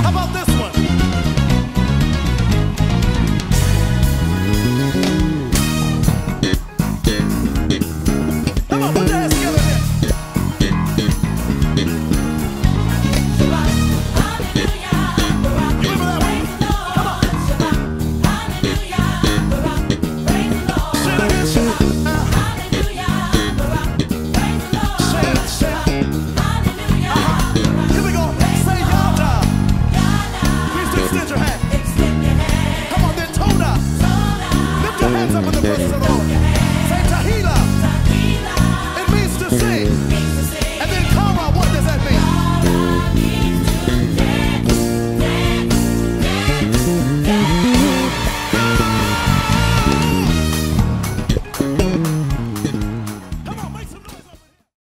about this one? Come on, put your hands together there. Shabach, hallelujah.